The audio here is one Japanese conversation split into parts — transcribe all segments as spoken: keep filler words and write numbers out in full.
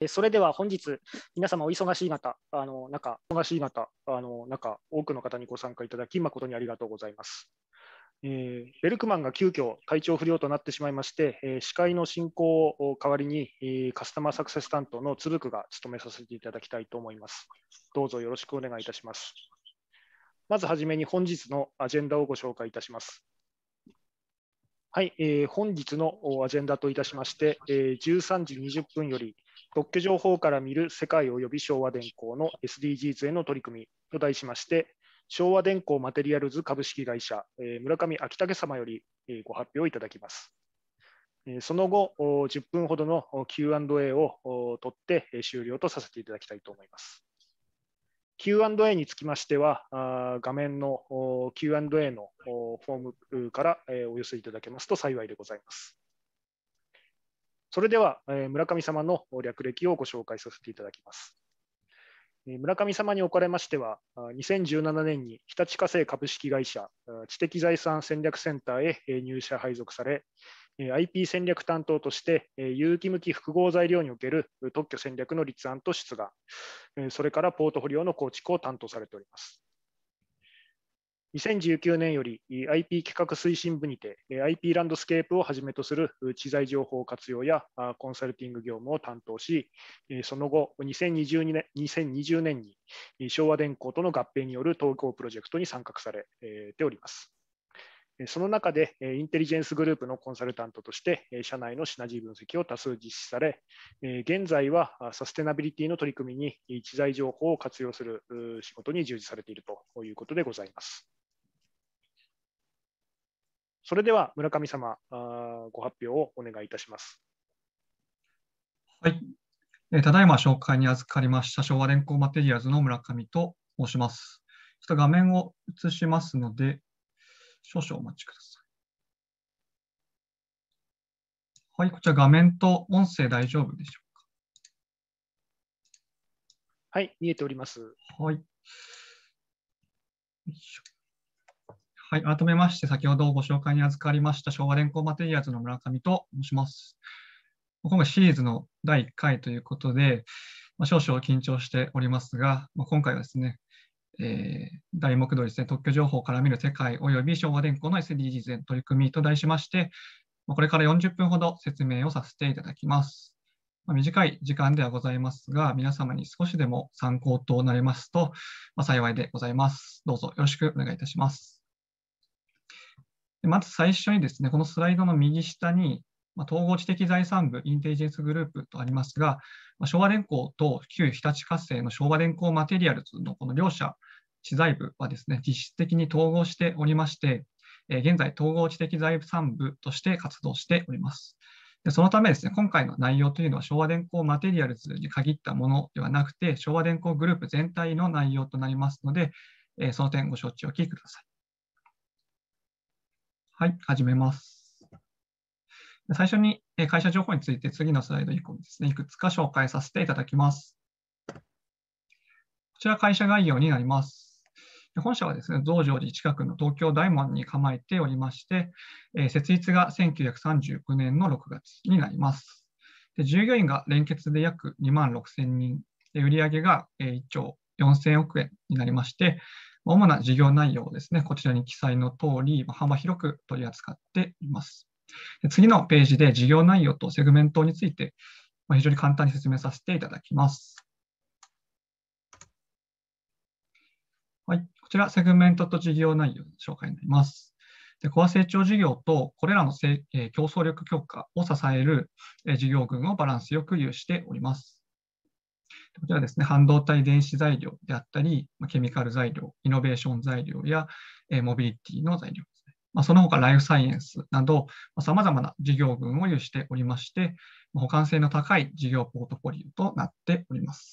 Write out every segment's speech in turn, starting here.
それでは本日、皆様お忙しい中、あの中、忙しい中、あの中、多くの方にご参加いただき、誠にありがとうございます。えー、ベルクマンが急遽体調不良となってしまいまして、えー、司会の進行を代わりに、えー、カスタマーサクセス担当のつぶくが務めさせていただきたいと思います。どうぞよろしくお願いいたします。まずはじめに本日のアジェンダをご紹介いたします。はい、えー、本日のアジェンダといたしまして、えー、じゅうさんじにじゅっぷんより特許情報から見る世界及び昭和電工の エスディージーズ への取り組みと題しまして、昭和電工マテリアルズ株式会社、えー、村上昭武様より、えー、ご発表いただきます。えー、その後、じゅっぷんほどの キューアンドエー を取って終了とさせていただきたいと思います。キューアンドエー につきましては、画面の キューアンドエー のフォームからお寄せいただけますと幸いでございます。それでは、村上様の略歴をご紹介させていただきます。村上様におかれましては、にせんじゅうななねんに日立化成株式会社知的財産戦略センターへ入社配属され、アイピー 戦略担当として、有機無機複合材料における特許戦略の立案と出願、それからポートフォリオの構築を担当されております。にせんじゅうきゅうねんより アイピー 企画推進部にて アイピー ランドスケープをはじめとする知財情報活用やコンサルティング業務を担当し、その後にせんにじゅうにねん、にせんにじゅうねんに昭和電工との合併による統合プロジェクトに参画されております。その中でインテリジェンスグループのコンサルタントとして社内のシナジー分析を多数実施され、現在はサステナビリティの取り組みに知財情報を活用する仕事に従事されているということでございます。それでは村上様、ご発表をお願いいたします。 はい。ただいま紹介に預かりました昭和電工マテリアルズの村上と申します。ちょっと画面を映しますので、少々お待ちください。はい、こちら画面と音声大丈夫でしょうか。 はい、見えております。 はい。はい、改めまして、先ほどご紹介に預かりました昭和電工マテリアルズの村上と申します。今回シリーズのだいいっかいということで、まあ、少々緊張しておりますが、まあ、今回はですね、えー、題目通りですね、特許情報から見る世界及び昭和電工の エスディージーズ への取り組みと題しまして、これからよんじゅっぷんほど説明をさせていただきます。まあ、短い時間ではございますが、皆様に少しでも参考となりますと、まあ、幸いでございます。どうぞよろしくお願いいたします。まず最初にですね、このスライドの右下に、まあ、統合知的財産部インテリジェンスグループとありますが、まあ、昭和電工と旧日立化成の昭和電工マテリアルズのこの両社知財部はですね、実質的に統合しておりまして、えー、現在統合知的財産部として活動しております。でそのためですね、今回の内容というのは昭和電工マテリアルズに限ったものではなくて、昭和電工グループ全体の内容となりますので、えー、その点ご承知おきください。はい、始めます。最初に会社情報について次のスライド以降ですね、いくつか紹介させていただきます。こちら会社概要になります。本社はですね、増上寺近くの東京大門に構えておりまして、設立がせんきゅうひゃくさんじゅうきゅうねんのろくがつになります。で従業員が連結で約にまんろくせんにん、売上がいっちょうよんせんおくえんになりまして、主な事業内容をですね、こちらに記載の通り、幅広く取り扱っています。次のページで事業内容とセグメントについて非常に簡単に説明させていただきます。はい、こちらセグメントと事業内容の紹介になります。でコア成長事業とこれらのせ、えー、競争力強化を支える、えー、事業群をバランスよく有しております。こちらですね、半導体電子材料であったり、ケミカル材料、イノベーション材料や、えー、モビリティの材料ですね。まあ、その他、ライフサイエンスなど、さまざまな事業群を有しておりまして、補完性の高い事業ポートフォリオとなっております。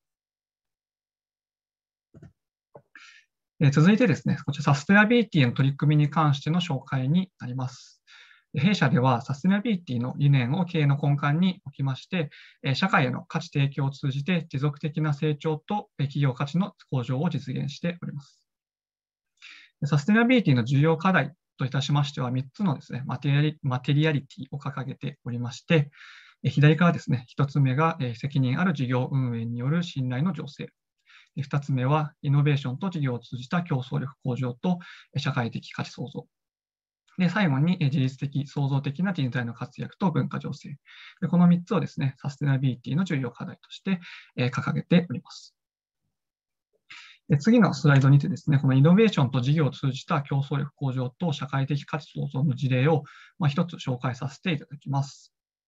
えー、続いてですね、こちらサステナビリティの取り組みに関しての紹介になります。弊社ではサステナビリティの理念を経営の根幹に置きまして、社会への価値提供を通じて持続的な成長と企業価値の向上を実現しております。サステナビリティの重要課題といたしましては、みっつのですね、マテリアリ、マテリアリティを掲げておりまして、 左からですね、ひとつめが責任ある事業運営による信頼の醸成。ふたつめは、イノベーションと事業を通じた競争力向上と社会的価値創造。で、最後に自律的、創造的な人材の活躍と文化醸成。でこのみっつをですね、サステナビリティの重要課題として掲げております。で次のスライドにてですね、このイノベーションと事業を通じた競争力向上と社会的価値創造の事例を一つ紹介させていただきます。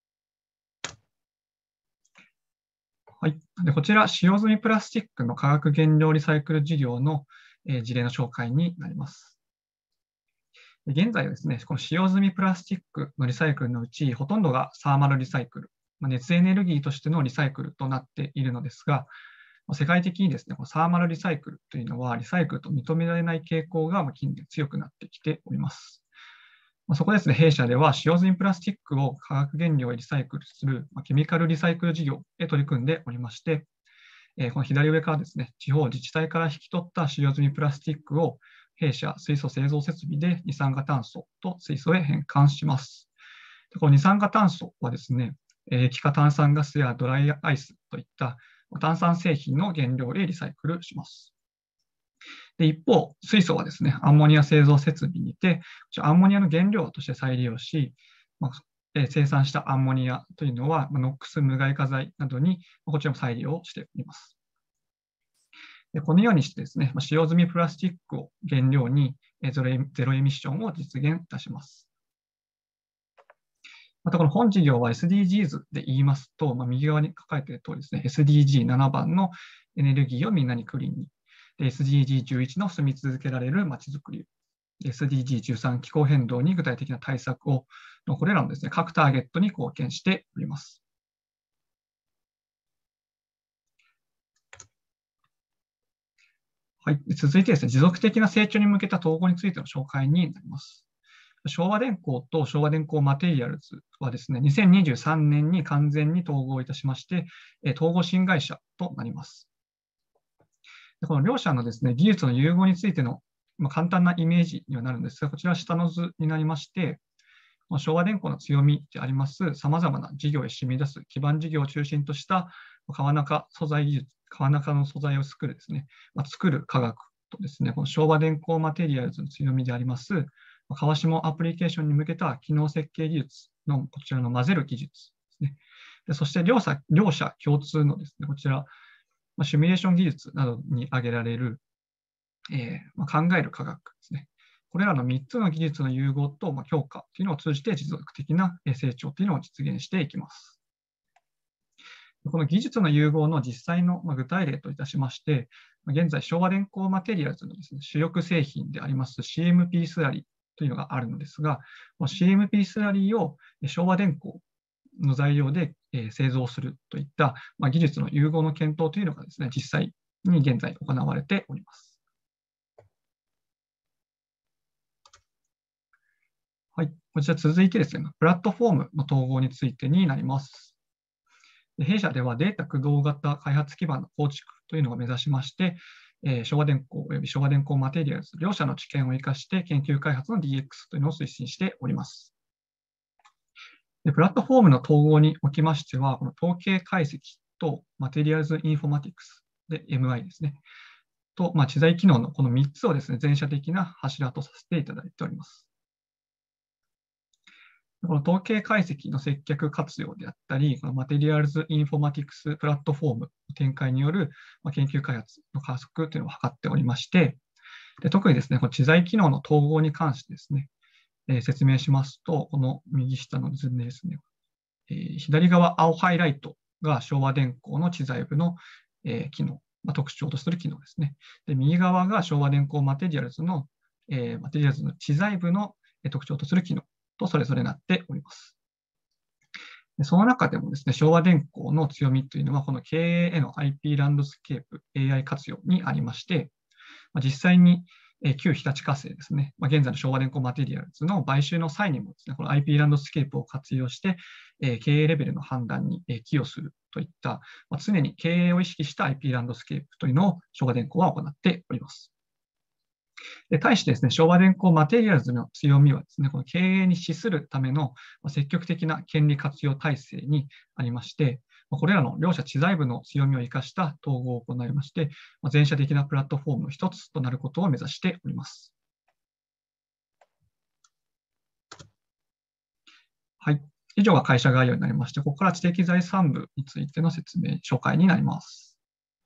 はい、でこちら、使用済みプラスチックの化学原料リサイクル事業の事例の紹介になります。現在はですね、この使用済みプラスチックのリサイクルのうち、ほとんどがサーマルリサイクル、熱エネルギーとしてのリサイクルとなっているのですが、世界的にですね、このサーマルリサイクルというのは、リサイクルと認められない傾向が近年強くなってきております。そこですね、弊社では使用済みプラスチックを化学原料へリサイクルするケミカルリサイクル事業へ取り組んでおりまして、この左上からですね、地方自治体から引き取った使用済みプラスチックを弊社水素製造設備で二酸化炭素と水素へ変換します。でこの二酸化炭素はですね、液化炭酸ガスやドライアイスといった炭酸製品の原料へリサイクルします。で一方、水素はですね、アンモニア製造設備にて、アンモニアの原料として再利用し、まあ、生産したアンモニアというのは、ノックス無害化剤などにこちらも再利用しております。でこのようにしてですね、使用済みプラスチックを原料にゼロエミッションを実現いたします。またこの本事業は エスディージーズ で言いますと、まあ、右側に書かれている通りですね、エスディージーなな 番のエネルギーをみんなにクリーンに、エスディージーじゅういち の住み続けられるまちづくり、エスディージーじゅうさん 気候変動に具体的な対策を、これらのですね、各ターゲットに貢献しております。はい、続いてですね、持続的な成長に向けた統合についての紹介になります。昭和電工と昭和電工マテリアルズはですね、にせんにじゅうさんねんに完全に統合いたしまして、統合新会社となります。この両社のですね、技術の融合についての簡単なイメージにはなるんですが、こちらは下の図になりまして、昭和電工の強みであります、さまざまな事業へ染み出す基盤事業を中心とした川中素材技術、川中の素材を作るですね、まあ、作る科学とですね、この昭和電工マテリアルズの強みであります、川下アプリケーションに向けた機能設計技術のこちらの混ぜる技術ですね。でそして両社、両社共通のですね、こちら、まあ、シミュレーション技術などに挙げられる、えーまあ、考える科学ですね。これらのみっつの技術の融合と強化というのを通じて持続的な成長というのを実現していきます。この技術の融合の実際の具体例といたしまして、現在、昭和電工マテリアルズのですね、主力製品であります シーエムピー スラリーというのがあるのですが、シーエムピー スラリーを昭和電工の材料で製造するといった技術の融合の検討というのがですね、実際に現在行われております。はい、こちら続いてですね、プラットフォームの統合についてになります。弊社ではデータ駆動型開発基盤の構築というのを目指しまして、昭和電工および昭和電工マテリアルズ両社の知見を生かして研究開発の ディーエックス というのを推進しております。でプラットフォームの統合におきましては、この統計解析とマテリアルズインフォマティクスで エムアイ ですね、と、まあ、知財機能のこのみっつをですね、全社的な柱とさせていただいております。この統計解析の接客活用であったり、このマテリアルズインフォマティクスプラットフォームの展開による研究開発の加速というのを図っておりまして、で特にですね、この知財機能の統合に関してですね、えー、説明しますと、この右下の図でですね、えー、左側青ハイライトが昭和電工の知財部の、えー、機能、まあ、特徴とする機能ですね。で右側が昭和電工マテリアルズの、えー、マテリアルズの知財部の特徴とする機能とそれぞれなっております。でその中でもですね、昭和電工の強みというのは、この経営への アイピー ランドスケープ、エーアイ 活用にありまして、実際に旧日立化成ですね、現在の昭和電工マテリアルズの買収の際にもですね、この アイピー ランドスケープを活用して、経営レベルの判断に寄与するといった、常に経営を意識した アイピー ランドスケープというのを昭和電工は行っております。 で対してですね、昭和電工マテリアルズの強みはですね、この経営に資するための積極的な権利活用体制にありまして、これらの両者知財部の強みを生かした統合を行いまして、全社的なプラットフォームの一つとなることを目指しております。はい。以上が会社概要になりまして、ここから知的財産部についての説明、紹介になります。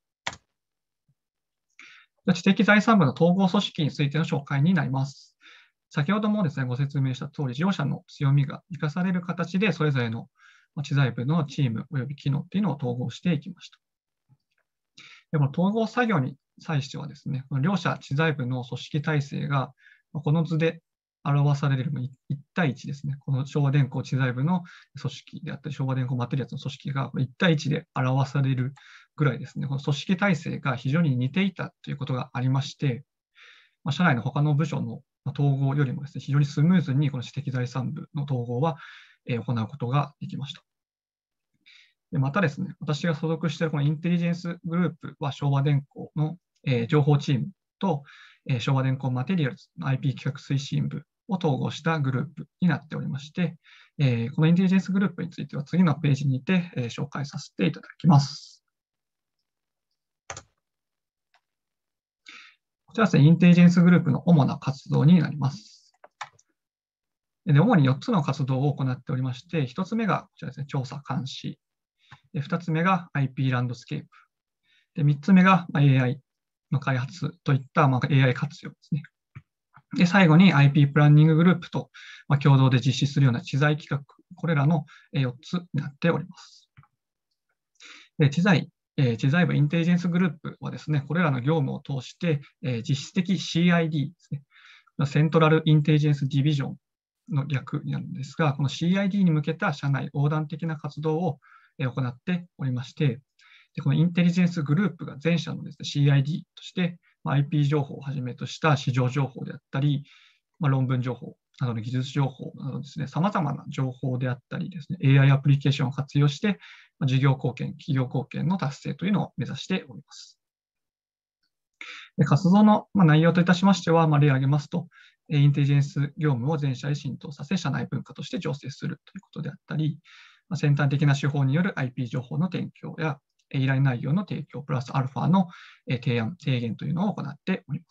知的財産部の統合組織についての紹介になります。先ほどもですね、ご説明した通り、両者の強みが生かされる形で、それぞれの知財部のチーム及び機能というのを統合していきました。でこの統合作業に際してはですね、この両者知財部の組織体制が、この図で表されるいち対いちですね、この昭和電工知財部の組織であったり、昭和電工マテリアルズの組織がいち対いちで表されるぐらいですね、この組織体制が非常に似ていたということがありまして、社内の他の部署の統合よりもですね、非常にスムーズにこの知的財産部の統合は行うことができました。でまたですね、私が所属しているこのインテリジェンスグループは昭和電工の情報チームと昭和電工マテリアルズの アイピー 企画推進部を統合したグループになっておりまして、このインテリジェンスグループについては次のページにて紹介させていただきます。こちらですね、インテリジェンスグループの主な活動になります。で主によっつの活動を行っておりまして、ひとつめがこちらですね、調査監視。でふたつめが アイピー ランドスケープ。でみっつめが エーアイ の開発といったまあ エーアイ 活用ですね。で最後に アイピー プランニンググループとまあ共同で実施するような知財企画、これらのよっつになっております。で知財知財部インテリジェンスグループはですね、これらの業務を通して、実質的 シーアイディー ですね、セントラルインテリジェンスディビジョンの略になるんですが、この シーアイディー に向けた社内横断的な活動を行っておりまして、でこのインテリジェンスグループが全社のですね、シーアイディー として、アイピー 情報をはじめとした市場情報であったり、まあ、論文情報などの技術情報などですね、様々な情報であったりですね、エーアイ アプリケーションを活用して、事業貢献、企業貢献の達成というのを目指しております。で活動の内容といたしましては、まあ、例を挙げますと、インテリジェンス業務を全社へ浸透させ、社内文化として醸成するということであったり、先端的な手法による アイピー 情報の提供や、依頼内容の提供、プラスアルファの提案、提言というのを行っております。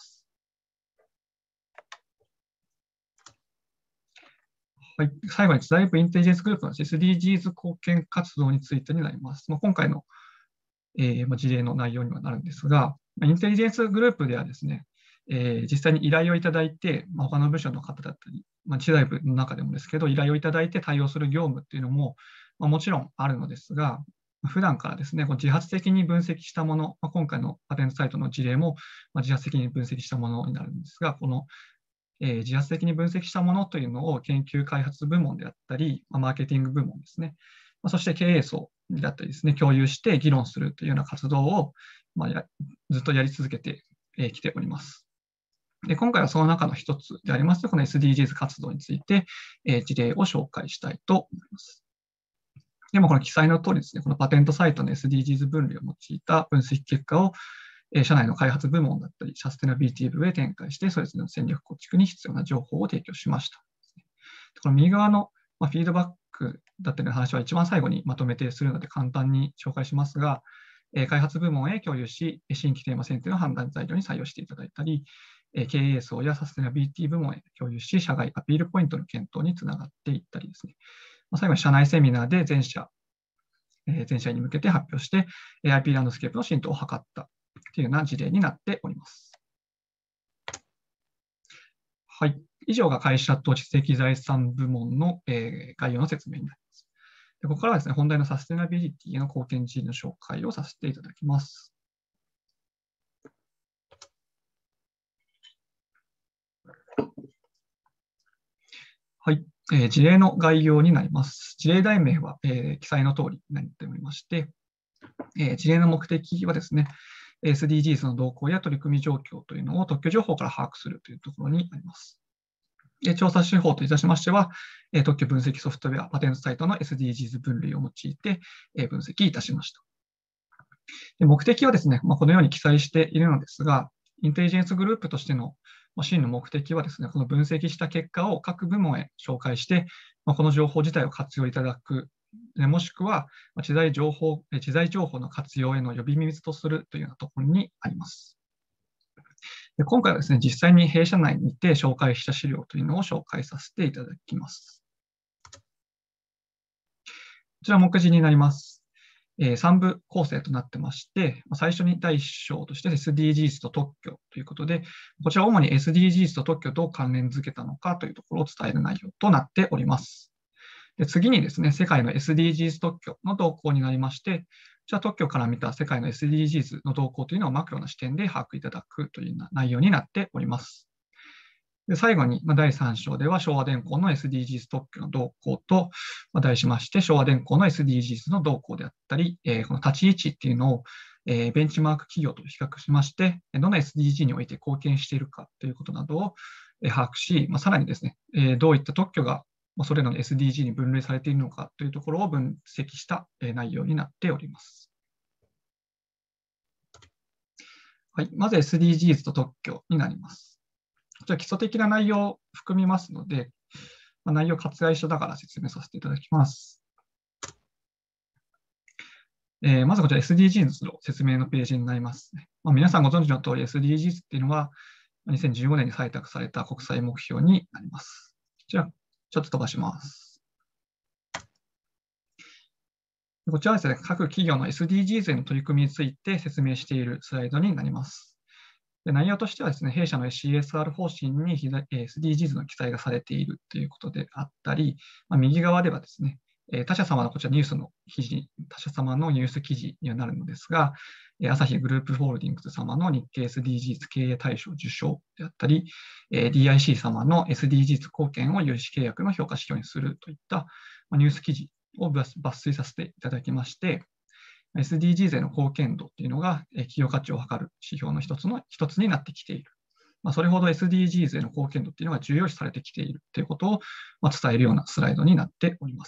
はい、最後に、知財部インテリジェンスグループの エスディージーズ 貢献活動についてになります。まあ、今回の、えー、事例の内容にはなるんですが、インテリジェンスグループではですね、えー、実際に依頼をいただいて、まあ、他の部署の方だったり、まあ、知財部の中でもですけど、依頼をいただいて対応する業務っていうのも、まあ、もちろんあるのですが、普段からですね、こう自発的に分析したもの、まあ、今回のパテントサイトの事例も、まあ、自発的に分析したものになるんですが、このえー、自発的に分析したものというのを研究開発部門であったり、まあ、マーケティング部門ですね、まあ、そして経営層であったりですね、共有して議論するというような活動を、まあ、やずっとやり続けてきております。で今回はその中の一つであります、この エスディージーズ 活動について、えー、事例を紹介したいと思います。でもこの記載の通りですね、このパテントサイトの エスディージーズ 分類を用いた分析結果を社内の開発部門だったり、サステナビリティ部へ展開して、それぞれの戦略構築に必要な情報を提供しました。この右側のフィードバックだったりの話は一番最後にまとめてするので簡単に紹介しますが、開発部門へ共有し、新規テーマ選定の判断材料に採用していただいたり、経営層やサステナビリティ部門へ共有し、社外アピールポイントの検討につながっていったりですね、最後に社内セミナーで全社、全社に向けて発表して、アイピー ランドスケープの浸透を図ったというような事例になっております。はい。以上が会社と知的財産部門の、えー、概要の説明になります。でここからはですね、本題のサステナビリティへの貢献事例の紹介をさせていただきます。はい。えー、事例の概要になります。事例題名は、えー、記載の通りになっておりまして、えー、事例の目的はですね、エスディージーズ の動向や取り組み状況というのを特許情報から把握するというところになります。で調査手法といたしましては、特許分析ソフトウェア、パテントサイトの エスディージーズ 分類を用いて分析いたしました。で目的はですね、まあ、このように記載しているのですが、インテリジェンスグループとしての真の目的はですね、この分析した結果を各部門へ紹介して、この情報自体を活用いただく、もしくは知財情報、知財情報の活用への呼び水とするというようなところにあります。で今回はですね、実際に弊社内にて紹介した資料というのを紹介させていただきます。こちら目次になります。さん部構成となってまして、最初にだいいっ章として エスディージーズ と特許ということで、こちら主に エスディージーズ と特許をどう関連づけたのかというところを伝える内容となっております。で次にですね、世界の エスディージーズ 特許の動向になりまして、じゃあ特許から見た世界の エスディージーズ の動向というのをマクロな視点で把握いただくというような内容になっております。で最後に、だいさん章では昭和電工の エスディージーズ 特許の動向と題しまして、昭和電工の エスディージーズ の動向であったり、この立ち位置っていうのをベンチマーク企業と比較しまして、どの エスディージー において貢献しているかということなどを把握し、さらにですね、どういった特許がそれらの エスディージー に分類されているのかというところを分析した内容になっております。はい、まず エスディージーズ と特許になります。こちら基礎的な内容を含みますので、まあ、内容割愛書だから説明させていただきます。えー、まずこちら エスディージーズ の説明のページになりますね。まあ、皆さんご存知の通り エスディージーズ っていうのはにせんじゅうごねんに採択された国際目標になります。こちら、ちょっと飛ばします。こちらはですね、各企業の エスディージーズ への取り組みについて説明しているスライドになります。で内容としてはですね、弊社の シーエスアール 方針に エスディージーズ の記載がされているということであったり、まあ、右側ではですね、他社様のこちらニュースの記事、他社様のニュース記事にはなるのですが、朝日グループホールディングス様の日経 エスディージーズ 経営大賞受賞であったり、ディーアイシー 様の エスディージーズ 貢献を有資契約の評価指標にするといったニュース記事を抜粋させていただきまして、エスディージーズ への貢献度っていうのが企業価値を測る指標の一つの一つになってきている。まあ、それほど エスディージーズ への貢献度っていうのが重要視されてきているということを伝えるようなスライドになっております。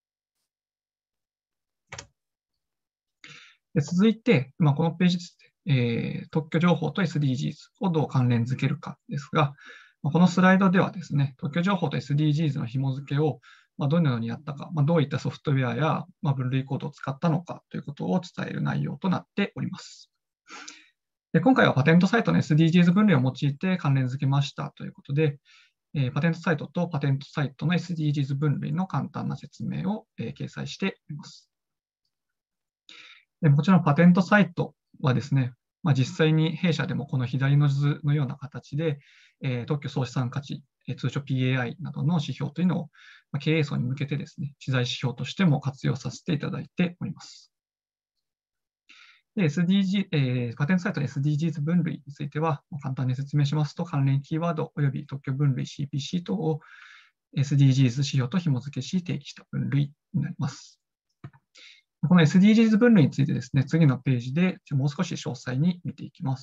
で続いて、まあ、このページですね、えー、特許情報と エスディージーズ をどう関連づけるかですが、このスライドではですね、特許情報と エスディージーズ の紐付けをまあどのようにやったか、まあ、どういったソフトウェアやまあ分類コードを使ったのかということを伝える内容となっております。で今回はパテントサイトの エスディージーズ 分類を用いて関連付けましたということで、えー、パテントサイトとパテントサイトの エスディージーズ 分類の簡単な説明を、えー、掲載しております。でこちらのパテントサイトはですね、まあ、実際に弊社でもこの左の図のような形で、えー、特許総資産価値、えー、通称 ピーエーアイ などの指標というのを、まあ、経営層に向けてですね、知財指標としても活用させていただいております。で エスディージー、えー、パテントサイトの エスディージーズ 分類については、簡単に説明しますと、関連キーワード及び特許分類 シーピーシー 等を エスディージーズ 指標と紐付けし定義した分類になります。この エスディージーズ 分類についてですね、次のページでもう少し詳細に見ていきます。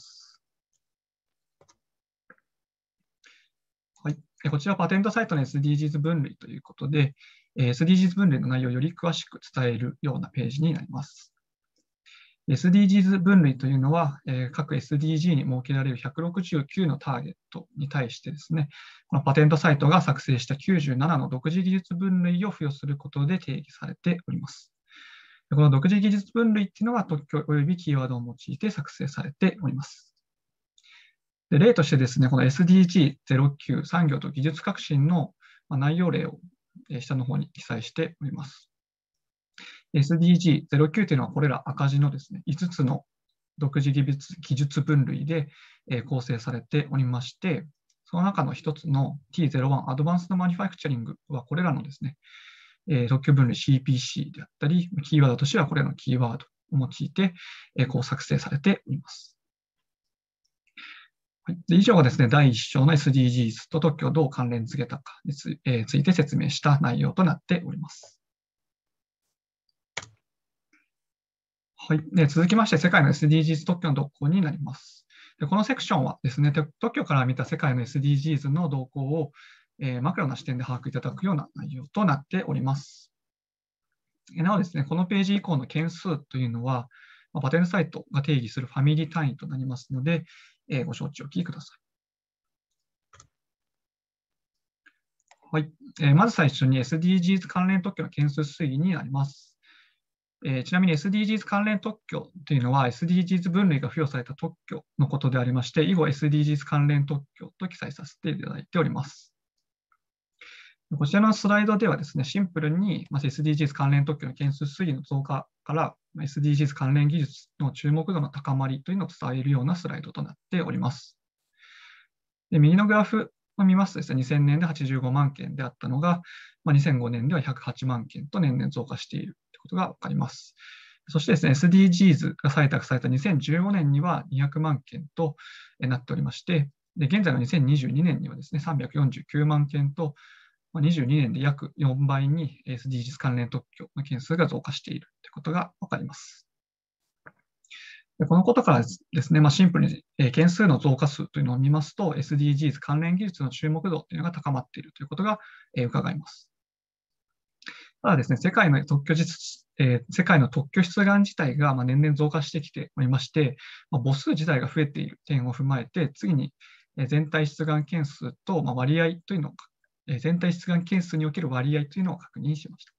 はい、こちらパテントサイトの エスディージーズ 分類ということで、エスディージーズ 分類の内容をより詳しく伝えるようなページになります。エスディージーズ 分類というのは、各 エスディージー に設けられるひゃくろくじゅうきゅうのターゲットに対してですね、このパテントサイトが作成したきゅうじゅうななの独自技術分類を付与することで定義されております。この独自技術分類っていうのは特許及びキーワードを用いて作成されております。で例としてですね、この エスディージーゼロきゅう 産業と技術革新の内容例を下の方に記載しております。エスディージーゼロきゅう というのはこれら赤字のですね、いつつの独自技術分類で構成されておりまして、その中の一つの ティーゼロワン アドバンスドマニファクチャリングはこれらのですね、特許分類 シーピーシー であったり、キーワードとしてはこれらのキーワードを用いてこう作成されております。はい、で以上がですね、だいいっ章の エスディージーズ と特許をどう関連付けたかについて説明した内容となっております。はい、で続きまして、世界の エスディージーズ 特許の動向になります。でこのセクションはですね、特許から見た世界の エスディージーズ の動向を、えー、マクロな視点で把握いただくような内容となっております。なおですね、このページ以降の件数というのは、パテントサイトが定義するファミリー単位となりますので、えー、ご承知おきください。 はい。えーまず最初に エスディージーズ 関連特許の件数推移になります。えーちなみに エスディージーズ 関連特許というのは エスディージーズ 分類が付与された特許のことでありまして、以後 エスディージーズ 関連特許と記載させていただいております。こちらのスライドではですね、シンプルにまず エスディージーズ 関連特許の件数推移の増加から エスディージーズ 関連技術の注目度の高まりというのを伝えるようなスライドとなっております。で右のグラフを見ますとですね、にせんねんではちじゅうごまんけんであったのが、まあ、にせんごねんではひゃくはちまんけんと年々増加しているということが分かります。そしてですね、エスディージーズ が採択されたにせんじゅうごねんにはにひゃくまんけんとなっておりまして、で現在のにせんにじゅうにねんにはですね、さんびゃくよんじゅうきゅうまんけんと、にじゅうにねんで約よんばいに エスディージーズ 関連特許の件数が増加しているということが分かります。でこのことからですね、まあ、シンプルに件数の増加数というのを見ますと、エスディージーズ 関連技術の注目度というのが高まっているということが伺えます。ただですね、世界の特許実、えー、世界の特許出願自体がまあ年々増加してきておりまして、まあ、母数自体が増えている点を踏まえて、次に全体出願件数とまあ割合というのを、全体出願件数における割合というのを確認しました。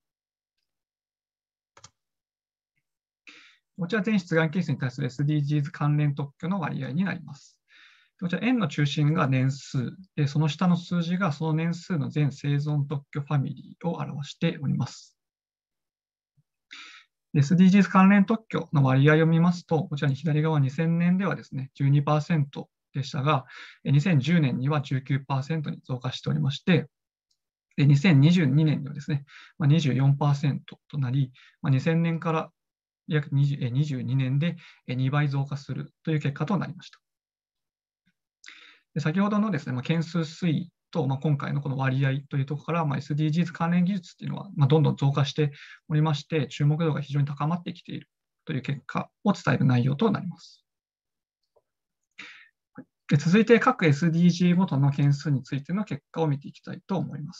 こちら全出願件数に対する エスディージーズ 関連特許の割合になります。こちら円の中心が年数で、その下の数字がその年数の全生存特許ファミリーを表しております。エスディージーズ 関連特許の割合を見ますと、こちらに左側にせんねんではですね、じゅうにパーセント でしたが、にせんじゅうねんには じゅうきゅうパーセント に増加しておりまして、にせんにじゅうにねんにはですね、にじゅうよんパーセント となり、にせんねんから約にじゅうにねんでにばい増加するという結果となりました。で先ほどのですね、まあ、件数推移と、まあ、今回のこの割合というところから、まあ、エスディージーズ 関連技術というのは、まあ、どんどん増加しておりまして、注目度が非常に高まってきているという結果を伝える内容となります。で続いて、各 エスディージー ごとの件数についての結果を見ていきたいと思います。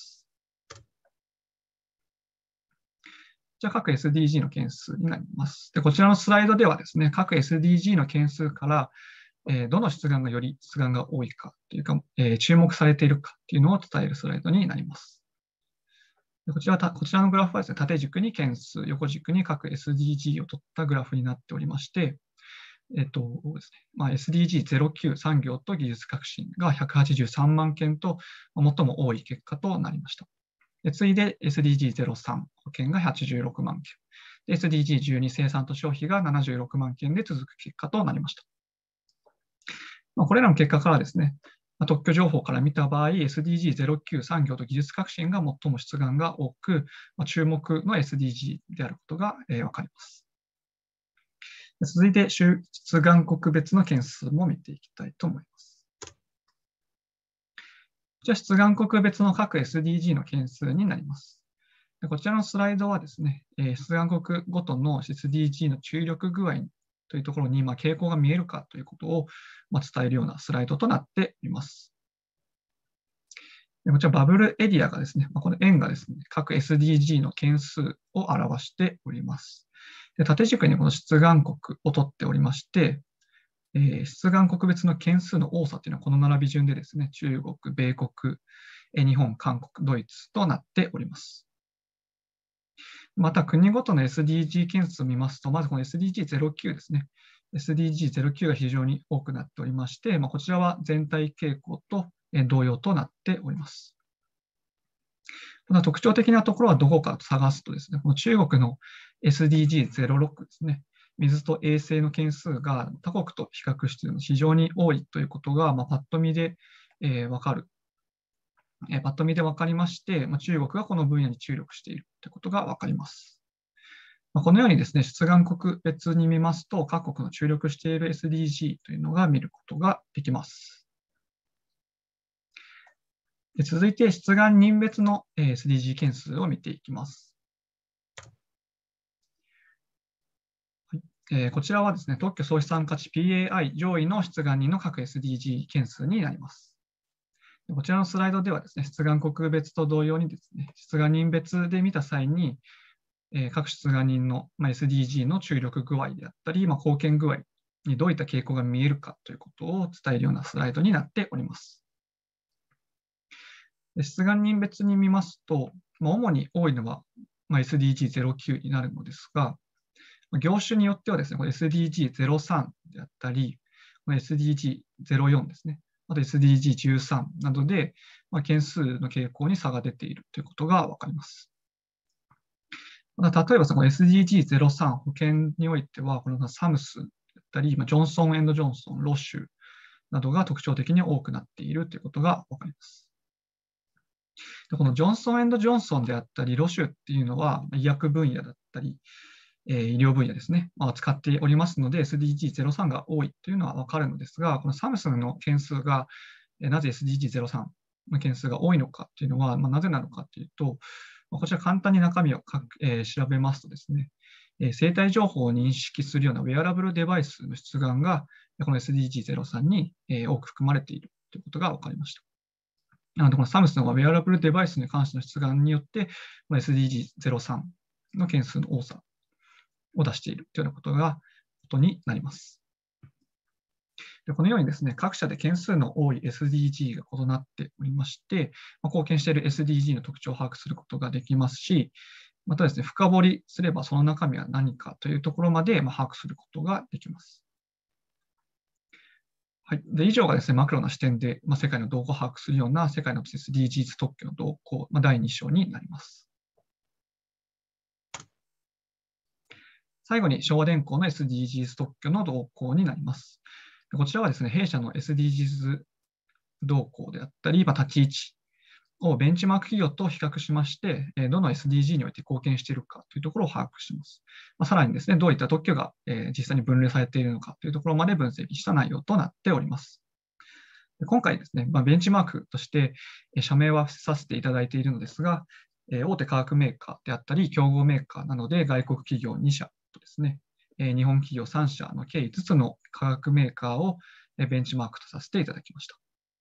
じゃあ、各 エスディージー の件数になります。でこちらのスライドではですね、各 エスディージー の件数から、えー、どの出願がより出願が多いかというか、えー、注目されているかというのを伝えるスライドになります。でこちらこちらのグラフはですね、縦軸に件数、横軸に各 エスディージー を取ったグラフになっておりまして、えっとですねまあ、エスディージーゼロきゅう 産業と技術革新がひゃくはちじゅうさんまんけんと最も多い結果となりました。で次いで エスディージーゼロさん 保険がはちじゅうろくまんけん、エスディージーじゅうに 生産と消費がななじゅうろくまんけんで続く結果となりました。まあ、これらの結果からですね、特許情報から見た場合、エスディージーゼロきゅう 産業と技術革新が最も出願が多く、注目の エスディージー であることが分かります。続いて、出願国別の件数も見ていきたいと思います。じゃあ、出願国別の各 エスディージー の件数になります。こちらのスライドはですね、出願国ごとの エスディージー の注力具合というところにまあ傾向が見えるかということをまあ伝えるようなスライドとなっています。こちらバブルエリアがですね、この円がですね、各 エスディージー の件数を表しております。で縦軸にこの出願国を取っておりまして、えー、出願国別の件数の多さというのはこの並び順でですね、中国、米国、日本、韓国、ドイツとなっております。また国ごとの エスディージー 件数を見ますと、まずこの エスディージーゼロきゅう ですね。エスディージーゼロきゅう が非常に多くなっておりまして、まあ、こちらは全体傾向と同様となっております。ただ特徴的なところはどこかと探すとですね、この中国の エスディージーゼロろく ですね、水と衛生の件数が他国と比較して非常に多いということが、まあ、パッと見で、えー、分かる。えー、パッと見で分かりまして、まあ、中国がこの分野に注力しているということが分かります。まあ、このようにですね、出願国別に見ますと、各国の注力している エスディージー というのが見ることができます。で続いて、出願人別の エスディージー 件数を見ていきます。はいえー、こちらはですね、特許総資産価値 ピーエーアイ 上位の出願人の各 エスディージー 件数になります。こちらのスライドではですね、出願国別と同様にですね、出願人別で見た際に、えー、各出願人の、まあ、エスディージー の注力具合であったり、まあ、貢献具合にどういった傾向が見えるかということを伝えるようなスライドになっております。 で出願人別に見ますと、まあ、主に多いのは、まあ、エスディージーゼロきゅう になるのですが、業種によってはですね、これ エスディージーゼロさん であったり、エスディージーゼロよん ですね、あと エスディージーじゅうさん などで、まあ、件数の傾向に差が出ているということがわかります。例えば、その エスディージーゼロさん 保険においては、このサムスだったり、ジョンソン・エンド・ジョンソン、ロッシュなどが特徴的に多くなっているということがわかります。でこのジョンソン・エンド・ジョンソンであったり、ロシュっていうのは医薬分野だったり、えー、医療分野ですね、まあ、使っておりますので、エスディージーゼロさん が多いというのはわかるのですが、このサムスンの件数が、えー、なぜ エスディージーゼロさん の件数が多いのかというのは、まあ、なぜなのかというと、まあ、こちら簡単に中身をかく、えー、調べますとですね、えー、生体情報を認識するようなウェアラブルデバイスの出願が、この エスディージーゼロさん に、えー、多く含まれているということが分かりました。なので、このサムスンはウェアラブルデバイスに関しての出願によって、この エスディージーゼロさん の件数の多さを出しているというようなことが、ことになります。でこのようにですね、各社で件数の多い エスディージー が異なっておりまして、まあ、貢献している エスディージー の特徴を把握することができますし、またですね、深掘りすればその中身は何かというところまでまあ把握することができます。はい、で以上がですね、マクロな視点で、まあ、世界の動向を把握するような世界の エスディージーズ 特許の動向、まあ、だいに章になります。最後に昭和電工の エスディージーズ 特許の動向になります。こちらはですね、弊社の エスディージーズ 動向であったり、まあ、立ち位置をベンチマーク企業と比較しまして、どの エスディージー において貢献しているかというところを把握します。まあ、さらにですね、どういった特許が実際に分類されているのかというところまで分析した内容となっております。今回ですね、まあ、ベンチマークとして社名は伏せさせていただいているのですが、大手化学メーカーであったり、競合メーカーなどで外国企業に社とですね、日本企業さん社の計いつつの化学メーカーをベンチマークとさせていただきました。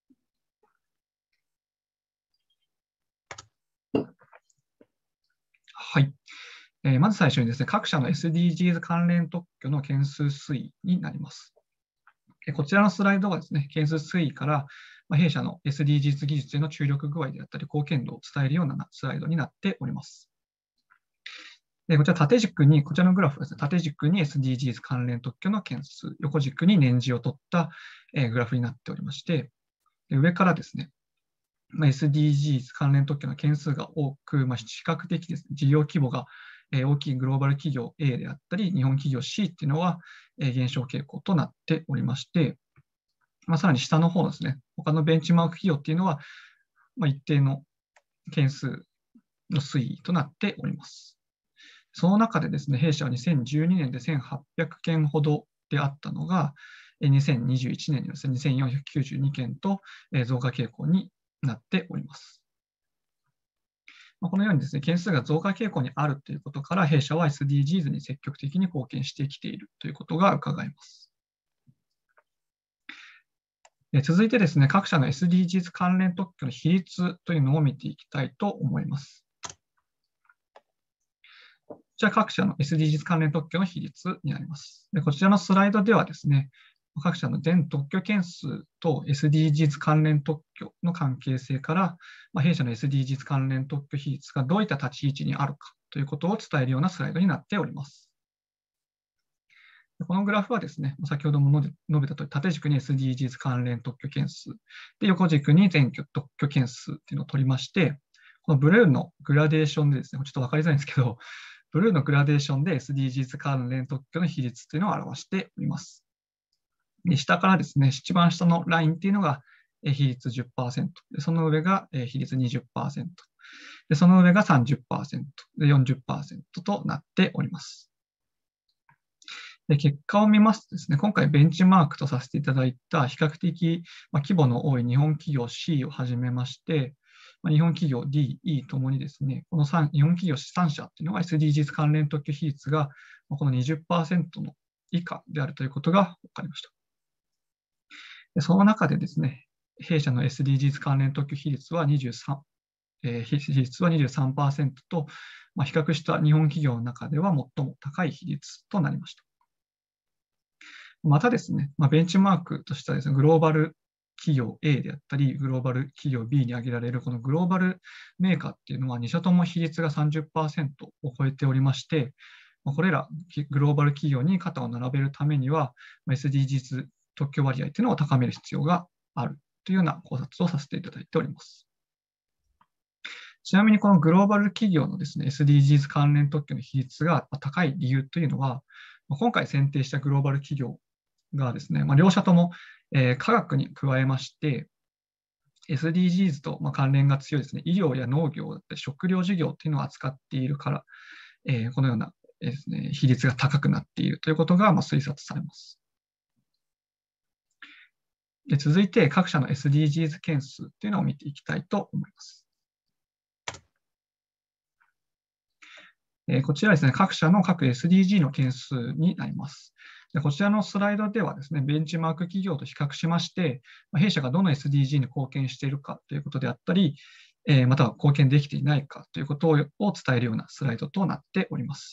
はい。えー、まず最初にですね、各社の エスディージーズ 関連特許の件数推移になります。こちらのスライドはですね、件数推移から、まあ、弊社の エスディージーズ 技術への注力具合であったり、貢献度を伝えるようなスライドになっております。でこちら縦軸に、こちらのグラフですね、縦軸に エスディージーズ 関連特許の件数、横軸に年次を取った、えー、グラフになっておりまして、で上からですね、まあ、エスディージーズ 関連特許の件数が多く、まあ、比較的ですね、事業規模が大きいグローバル企業 A であったり、日本企業 C っていうのは減少傾向となっておりまして、まあ、さらに下の方ですね、他のベンチマーク企業っていうのは、まあ、一定の件数の推移となっております。その中でですね、弊社はにせんじゅうにねんでせんはっぴゃくけんほどであったのが、にせんにじゅういちねんにはですね、にせんよんひゃくきゅうじゅうにけんと増加傾向になっております。このようにですね、件数が増加傾向にあるということから、弊社は エスディージーズ に積極的に貢献してきているということが伺えます。続いてですね、各社の エスディージーズ 関連特許の比率というのを見ていきたいと思います。こちら各社の エスディージーズ 関連特許の比率になります。でこちらのスライドではですね、各社の全特許件数と エスディージーズ 関連特許の関係性から、まあ、弊社の エスディージーズ 関連特許比率がどういった立ち位置にあるかということを伝えるようなスライドになっております。このグラフはですね、先ほども述べたとおり、縦軸に エスディージーズ 関連特許件数、で横軸に全特許件数っていうのを取りまして、このブルーのグラデーションでですね、ちょっと分かりづらいんですけど、ブルーのグラデーションで エスディージーズ 関連特許の比率というのを表しております。で下からですね、一番下のラインっていうのが比率 じゅっパーセント、でその上が比率 にじゅっパーセント、でその上が さんじゅっパーセント、で よんじゅっパーセント となっております。で結果を見ますとですね、今回ベンチマークとさせていただいた比較的規模の多い日本企業 C をはじめまして、日本企業 D、E ともにですね、この日本企業さん社というのが エスディージーズ 関連特許比率がこの にじゅっパーセント の以下であるということが分かりました。でその中でですね、弊社の エスディージーズ 関連特許比率はにじゅうさん、えー、比率は にじゅうさんパーセント と、まあ、比較した日本企業の中では最も高い比率となりました。またですね、まあ、ベンチマークとしてはですね、グローバル企業 A であったり、グローバル企業 B に挙げられるこのグローバルメーカーっていうのはに社とも比率が さんじゅっパーセント を超えておりまして、これらグローバル企業に肩を並べるためには、エスディージーズ 特許割合というのを高める必要があるというような考察をさせていただいております。ちなみにこのグローバル企業のですね、エスディージーズ 関連特許の比率が高い理由というのは、今回選定したグローバル企業がですね、まあ、両社とも、えー、科学に加えまして、エスディージーズ とまあ関連が強いですね、医療や農業だったり食料事業というのを扱っているから、えー、このようなですね、比率が高くなっているということがまあ推察されます。で続いて、各社の エスディージーズ 件数というのを見ていきたいと思います。えー、こちらですね、各社の各 エスディージー の件数になります。でこちらのスライドではですね、ベンチマーク企業と比較しまして、弊社がどの エスディージー に貢献しているかということであったり、えー、または貢献できていないかということを伝えるようなスライドとなっております。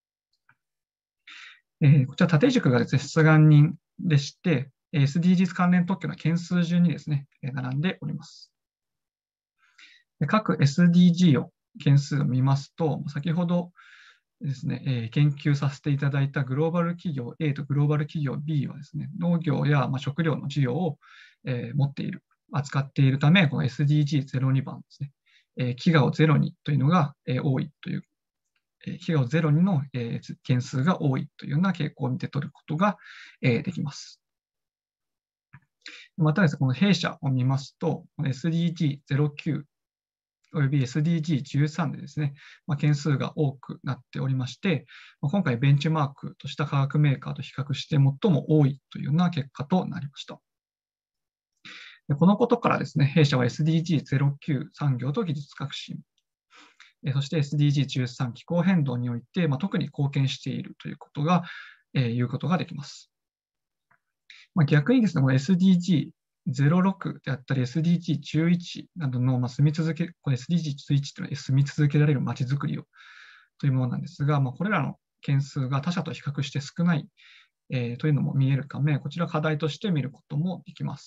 えー、こちら縦軸がですね、出願人でして、エスディージーズ 関連特許の件数順にですね、並んでおります。で各 エスディージー を件数を見ますと、先ほどですね、えー、研究させていただいたグローバル企業 A とグローバル企業 B はですね、農業や、まあ、食料の事業を、えー、持っている、扱っているため、この エスディージーゼロに 番ですね、えー、飢餓をゼロにというのが、えー、多いという、えー、飢餓をゼロにの、えー、件数が多いというような傾向を見て取ることが、えー、できます。またですね、この弊社を見ますと、エスディージーゼロきゅうおよび エスディージーじゅうさん でですね、まあ、件数が多くなっておりまして、まあ、今回ベンチマークとした化学メーカーと比較して最も多いというような結果となりました。でこのことからですね、弊社は エスディージーゼロきゅう 産業と技術革新、そして エスディージーじゅうさん 気候変動において、まあ、特に貢献しているということが、えー、言うことができます。まあ、逆にですね、この エスディージーゼロろく であったり エスディージーじゅういち などの、まあ、住み続け、これ エスディージーじゅういち というのは住み続けられるまちづくりをというものなんですが、まあ、これらの件数が他社と比較して少ない、えー、というのも見えるため、こちら課題として見ることもできます。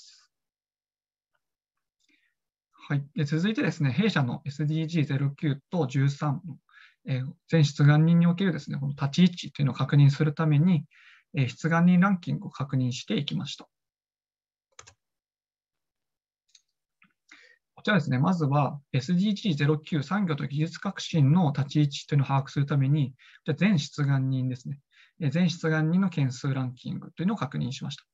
はい、で続いてですね、弊社の エスディージーゼロきゅう とじゅうさんの、えー、全出願人におけるですね、この立ち位置というのを確認するために、えー、出願人ランキングを確認していきました。こちらですね、まずは エスディージーゼロきゅう 産業と技術革新の立ち位置というのを把握するために、じゃ全出願人ですね、全出願人の件数ランキングというのを確認しました。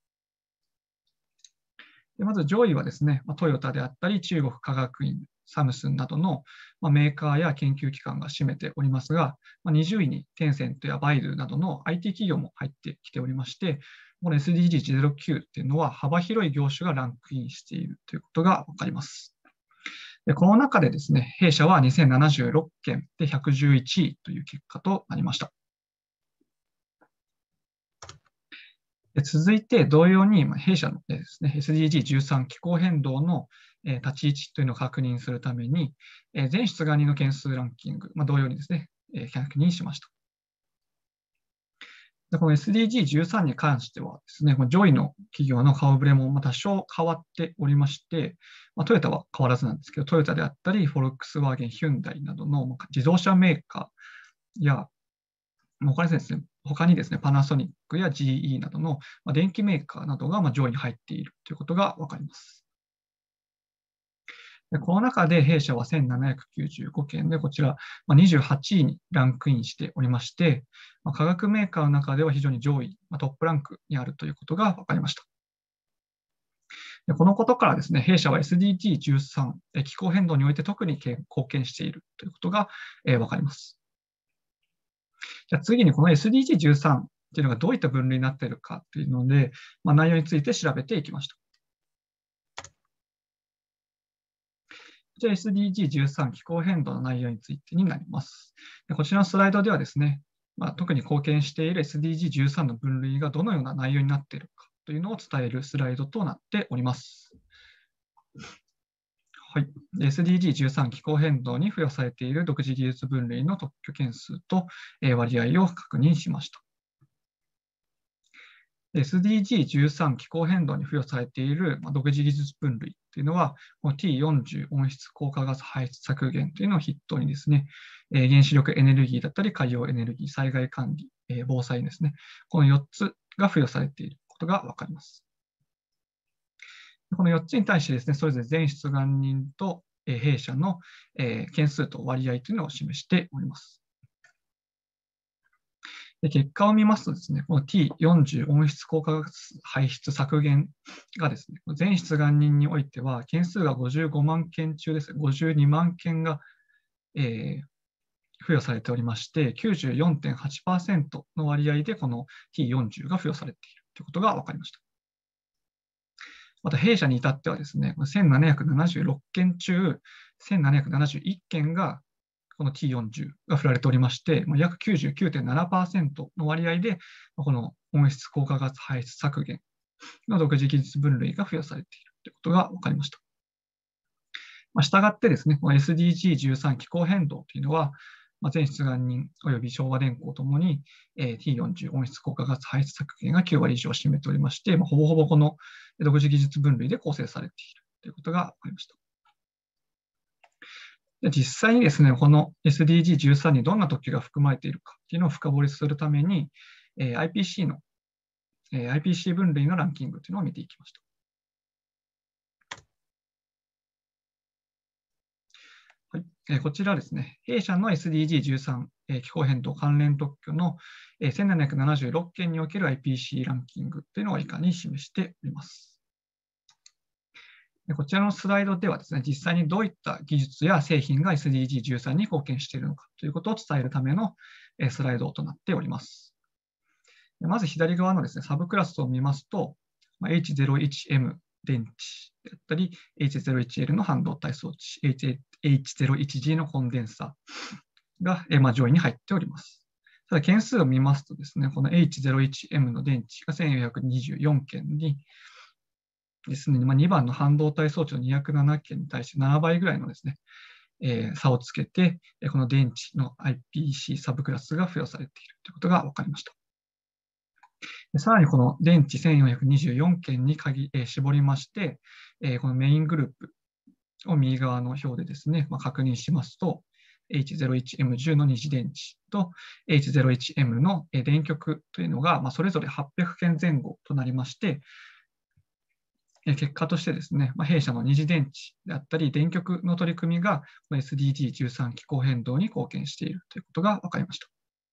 でまず上位はですね、トヨタであったり、中国科学院、サムスンなどのメーカーや研究機関が占めておりますが、にじゅういにテンセントやバイドゥなどの アイティー 企業も入ってきておりまして、この エスディージーゼロきゅう というのは幅広い業種がランクインしているということが分かります。でこの中でですね、弊社はにせんななじゅうろっけんでひゃくじゅういちいという結果となりました。で続いて、同様に弊社のですね、エスディージーじゅうさん 気候変動の立ち位置というのを確認するために、全出願人の件数ランキング、まあ、同様にですね、確認しました。でこの エスディージーじゅうさん に関してはですね、上位の企業の顔ぶれも多少変わっておりまして、まあ、トヨタは変わらずなんですけど、トヨタであったり、フォルクスワーゲン、ヒュンダイなどの自動車メーカーや、他にですね、他にですね、パナソニックや ジーイー などの電機メーカーなどが上位に入っているということが分かります。でこの中で弊社はせんななひゃくきゅうじゅうごけんで、こちらにじゅうはちいにランクインしておりまして、化学メーカーの中では非常に上位、トップランクにあるということが分かりました。でこのことからですね、弊社は エスディージーじゅうさん、気候変動において特に貢献しているということが分かります。じゃあ次にこの エスディージーじゅうさん というのがどういった分類になっているかというので、まあ、内容について調べていきました。じゃあ エスディージーじゅうさん 気候変動の内容についてになります。でこちらのスライドではですね、まあ、特に貢献している エスディージーじゅうさん の分類がどのような内容になっているかというのを伝えるスライドとなっております。はい、エスディージーじゅうさん 気候変動に付与されている独自技術分類の特許件数と割合を確認しました。 エスディージーじゅうさん 気候変動に付与されている独自技術分類というのは、この ティーよんじゅう 温室効果ガス排出削減というのを筆頭にですね、原子力エネルギーだったり海洋エネルギー、災害管理、防災ですね、このよっつが付与されていることがわかります。このよっつに対してですね、それぞれ全出願人と弊社の件数と割合というのを示しております。で結果を見ますとですね、この ティーよんじゅう 温室効果ガス排出削減がですね、全出願人においては、件数がごじゅうごまんけん中ですね、ごじゅうにまんけんが、えー、付与されておりまして、きゅうじゅうよんてんはちパーセント の割合でこの ティーよんじゅう が付与されているということが分かりました。また弊社に至ってはですね、せんななひゃくななじゅうろっけん中、せんななひゃくななじゅういっけんがこの ティーよんじゅう が振られておりまして、約 きゅうじゅうきゅうてんななパーセント の割合で、この温室効果ガス排出削減の独自技術分類が付与されているということが分かりました。したがってですね、この エスディージーじゅうさん 気候変動というのは、全出願人及び昭和電工ともに ティーよんじゅう 温室効果ガス排出削減がきゅうわり以上を占めておりまして、ほぼほぼこの独自技術分類で構成されているということが分かりました。実際にですね、この エスディージーじゅうさん にどんな特許が含まれているかというのを深掘りするために、アイピーシー の、アイピーシー 分類のランキングというのを見ていきました。はい、こちらですね、弊社の エスディージーじゅうさん 気候変動関連特許のせんななひゃくななじゅうろっけんにおける アイピーシー ランキングというのを以下に示しております。こちらのスライドではですね、実際にどういった技術や製品が エスディージーじゅうさん に貢献しているのかということを伝えるためのスライドとなっております。まず左側のですね、サブクラスを見ますと、エイチゼロいちエム 電池であったり、エイチゼロいちエル の半導体装置、エイチゼロいちジー のコンデンサーが、まあ、上位に入っております。ただ、件数を見ますとですね、この エイチゼロいちエム の電池がせんよんひゃくにじゅうよんけんに、ですね、まあ、にばんの半導体装置のにひゃくななけんに対してななばいぐらいのですね、えー、差をつけて、この電池の アイピーシー サブクラスが付与されているということが分かりました。さらにこの電池せんよんひゃくにじゅうよんけんに限、えー、絞りまして、えー、このメイングループを右側の表でですね、まあ、確認しますと、エイチゼロいちエムじゅう の二次電池と エイチゼロいちエム の電極というのが、まあ、それぞれはっぴゃくけんぜん後となりまして、結果としてですね、まあ、弊社の二次電池であったり、電極の取り組みが エスディージーじゅうさん 気候変動に貢献しているということが分かりました。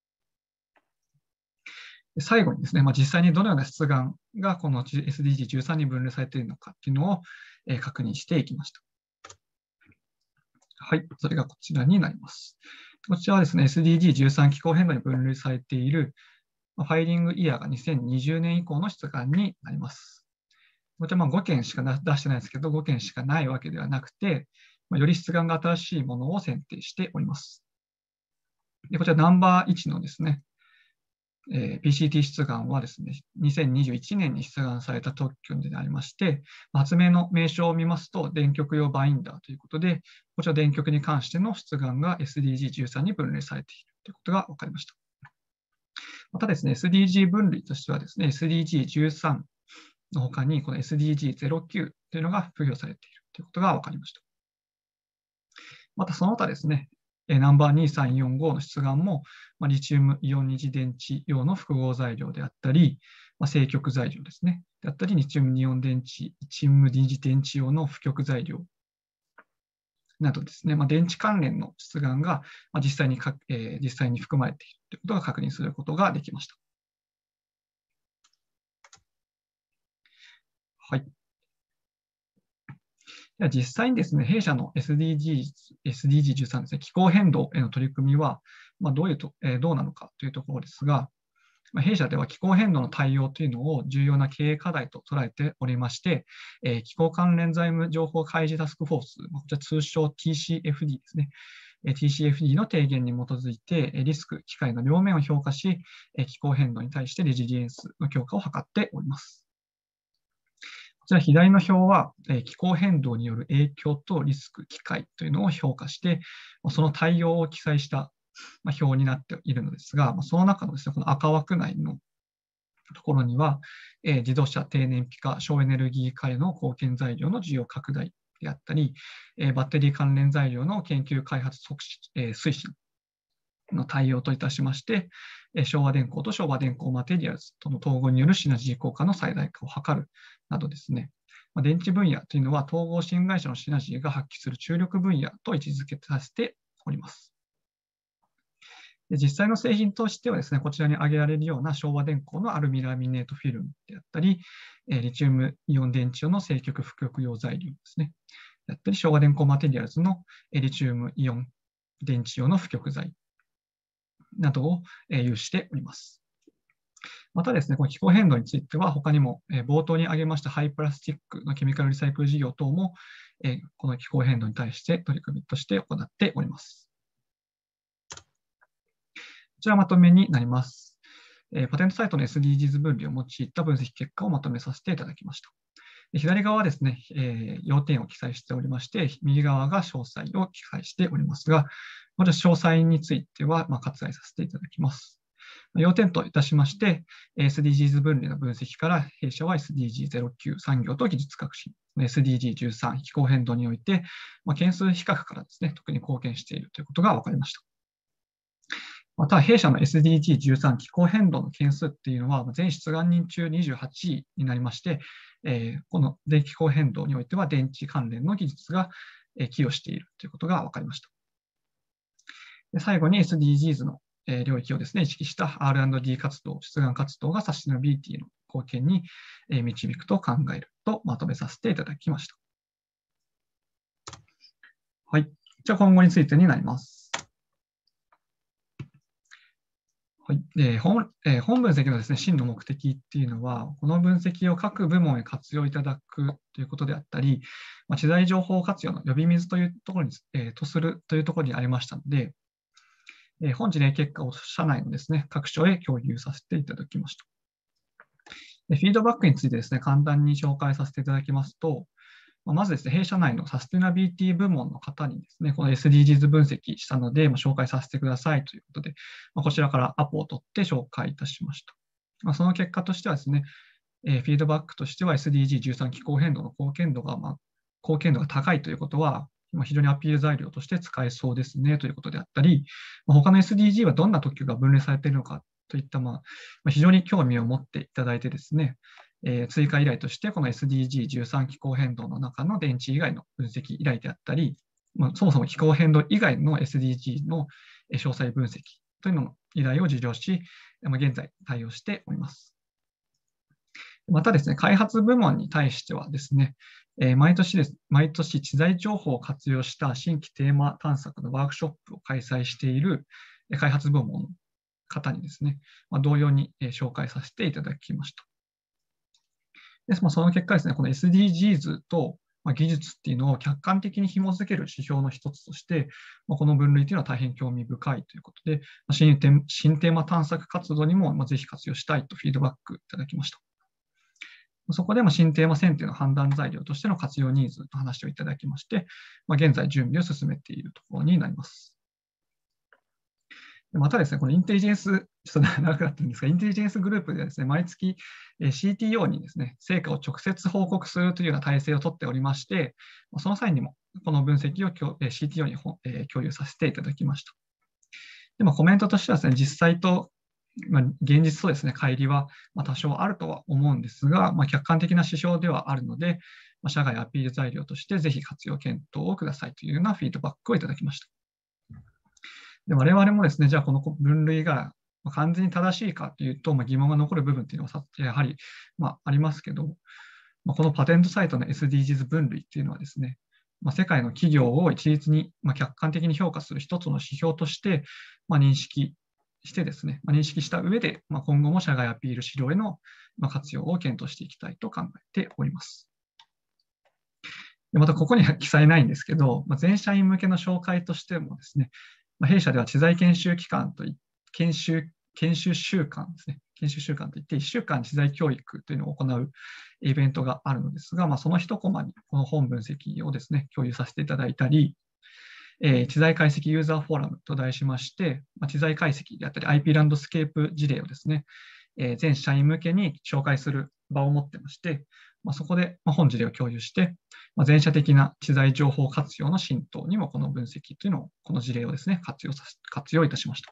最後にですね、まあ、実際にどのような出願がこの エスディージーじゅうさん に分類されているのかというのを確認していきました。はい、それがこちらになります。こちらはですね、エスディージーじゅうさん 気候変動に分類されているファイリングイヤーがにせんにじゅうねん以降の出願になります。こちらまあごけんしか出してないですけど、ごけんしかないわけではなくて、より出願が新しいものを選定しております。でこちらナンバーいちのですね、えー、ピーシーティー 出願はですね、にせんにじゅういちねんに出願された特許でありまして、発明の名称を見ますと、電極用バインダーということで、こちら電極に関しての出願が エスディージーじゅうさん に分類されているということが分かりました。またですね、エスディージー 分類としてはですね、エスディージーじゅうさん の他に、この エスディージーゼロきゅう というのが付与されているということが分かりました。またその他ですね、ナンバーにさんよんごの出願も、まあ、リチウムイオン二次電池用の複合材料であったり、まあ、正極材料ですね、であったり、リチウムイオン電池、リチウム二次電池用の負極材料などですね、まあ、電池関連の出願が実際にか、えー、実際に含まれているということが確認することができました。はい。では実際にですね、弊社の エスディージー、エスディージーじゅうさん ですね、気候変動への取り組みは、まあ、どういうと、えー、どうなのかというところですが、まあ、弊社では気候変動の対応というのを重要な経営課題と捉えておりまして、えー、気候関連財務情報開示タスクフォース、こちら通称 ティーシーエフディー ですね。ティーシーエフディー の提言に基づいて、リスク、機会の両面を評価し、気候変動に対してレジリエンスの強化を図っております。こちら左の表は、気候変動による影響とリスク、機会というのを評価して、その対応を記載した表になっているのですが、その中のですね、この赤枠内のところには、えー自動車低燃費化、省エネルギー化への貢献材料の需要拡大であったり、えーバッテリー関連材料の研究開発促進、えー推進の対応といたしまして、えー昭和電工と昭和電工マテリアルズとの統合によるシナジー効果の最大化を図るなどですね、まあ電池分野というのは統合新会社のシナジーが発揮する注力分野と位置づけさせております。で実際の製品としてはですね、こちらに挙げられるような昭和電工のアルミラミネートフィルムであったり、えーリチウムイオン電池用の正極負極用材料ですね。であったり、昭和電工マテリアルズのえーリチウムイオン電池用の負極材などをえー有しております。またですね、この気候変動については、他にもえー冒頭に挙げましたハイプラスチックのケミカルリサイクル事業等も、えーこの気候変動に対して取り組みとして行っております。こちらまとめになります。えーパテントサイトの エスディージーズ 分類を用いた分析結果をまとめさせていただきました。で左側はですね、えー要点を記載しておりまして、右側が詳細を記載しておりますが、まず詳細については、まあ、割愛させていただきます。要点といたしまして、エスディージーズ 分類の分析から、弊社は エスディージーゼロきゅう 産業と技術革新、エスディージーじゅうさん 気候変動において、まあ、件数比較からですね、特に貢献しているということが分かりました。また、弊社の エスディージーじゅうさん 気候変動の件数っていうのは、全出願人中にじゅうはちいになりまして、えーこの電気候変動においては電池関連の技術がえー寄与しているということが分かりました。で最後に エスディージーズ のえー領域をですね、意識した アールアンドディー 活動、出願活動がサステナビリティの貢献にえー導くと考えるとまとめさせていただきました。はい。じゃあ今後についてになります。はいえー本えー本分析のですね、真の目的っていうのは、この分析を各部門へ活用いただくということであったり、まあ、知財情報活用の呼び水というところに、えーとするというところにありましたので、えー本事例結果を社内のですね、各所へ共有させていただきました。でフィードバックについてですね、簡単に紹介させていただきますと、まずですね、弊社内のサステナビリティ部門の方にですね、この エスディージーズ 分析したので、まあ、紹介させてくださいということで、まあ、こちらからアポを取って紹介いたしました。まあ、その結果としてはですね、えーフィードバックとしては エスディージーじゅうさん 気候変動の貢献度が、まあ、貢献度が高いということは、まあ、非常にアピール材料として使えそうですねということであったり、まあ、他の エスディージー はどんな特許が分類されているのかといった、まあ、まあ非常に興味を持っていただいてですね、えー追加依頼として、この エスディージーじゅうさん 気候変動の中の電池以外の分析依頼であったり、まあ、そもそも気候変動以外の エスディージー の詳細分析というのの依頼を受領し、まあ、現在対応しております。またですね、開発部門に対してはですね、えー毎年です、毎年知財情報を活用した新規テーマ探索のワークショップを開催しているえー開発部門の方にですね、まあ、同様にえー紹介させていただきました。でまあ、その結果ですね、この エスディージーズ とまあ技術っていうのを客観的に紐づける指標の一つとして、まあ、この分類というのは大変興味深いということで、まあ新テー新テーマ探索活動にもまあぜひ活用したいとフィードバックいただきました。そこでも新テーマ選定の判断材料としての活用ニーズと話をいただきまして、まあ、現在準備を進めているところになります。またですね、このインテリジェンス、ちょっと長くなってるんですが、インテリジェンスグループではですね、毎月 シーティーオー にですね、成果を直接報告するというような体制をとっておりまして、その際にもこの分析を シーティーオー に共有させていただきました。でもコメントとしてはですね、実際とまあ、現実とですね、乖離はまあ多少あるとは思うんですが、まあ、客観的な指標ではあるので、まあ、社外アピール材料としてぜひ活用検討をくださいというようなフィードバックをいただきました。で我々もですね、じゃあこの分類が完全に正しいかというと、まあ、疑問が残る部分というのはやはり、まあ、ありますけど、まあ、このパテントサイトの エスディージーズ 分類というのはですね、まあ、世界の企業を一律に、まあ、客観的に評価する一つの指標として、まあ、認識してですね、まあ、認識した上で、まあ、今後も社外アピール資料への活用を検討していきたいと考えております。でまた、ここには記載ないんですけど、まあ、全社員向けの紹介としてもですね、まあ、弊社では知財研修期間とい研修、研修週間ですね、研修週間といって、いっしゅうかん知財教育というのを行うイベントがあるのですが、まあ、その一コマにこの本分析をですね、共有させていただいたり、えー、知財解析ユーザーフォーラムと題しまして、まあ、知財解析であったり アイピー ランドスケープ事例をですね、 えー全社員向けに紹介する場を持ってまして、まあ、そこでまあ本事例を共有して、まあ、全社的な知財情報活用の浸透にもこの分析というのを、この事例をですね、活用させ活用いたしました。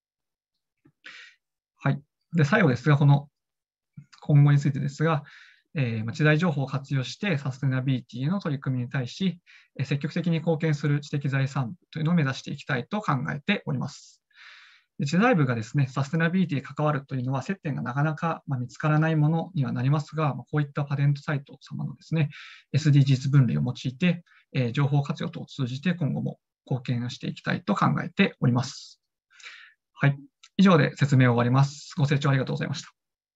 はい。で、最後ですが、この今後についてですが、えーまあ知財情報を活用してサステナビリティの取り組みに対し、えー積極的に貢献する知的財産部というのを目指していきたいと考えております。で知財部がですね、サステナビリティに関わるというのは、接点がなかなかまあ見つからないものにはなりますが、まあこういったパテントサイト様のですね、エスディージーズ 分類を用いて、えー情報活用等を通じて今後も貢献をしていきたいと考えております。はい。以上で説明を終わります。ご清聴ありがとうございました。